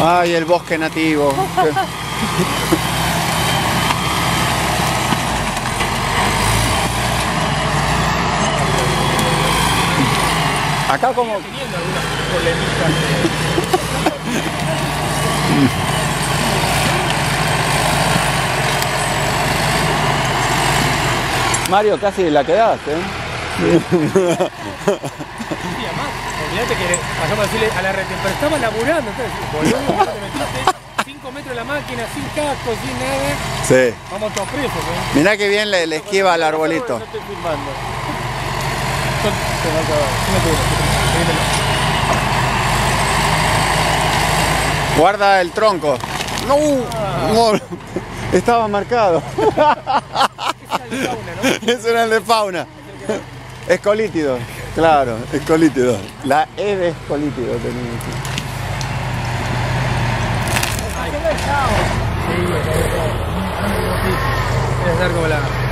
Ay, el bosque nativo. Acá como... Teniendo algunas polemitas. Mario, casi la quedaste, ¿eh? Sí, además, olvídate que pasamos a decirle a la red, pero estaba laburando, entonces, boludo, te metiste 5 metros de la máquina, sin casco, sin nada. Sí. Vamos todos presos, ¿eh? Mirá que bien le esquiva al arbolito. No estoy filmando. Se va a acabar. Guarda el tronco. No, no, estaba marcado. Ese era el de fauna. Escolítido, claro, escolítido. La E de escolítido tenía aquí. Sí, es dar como la...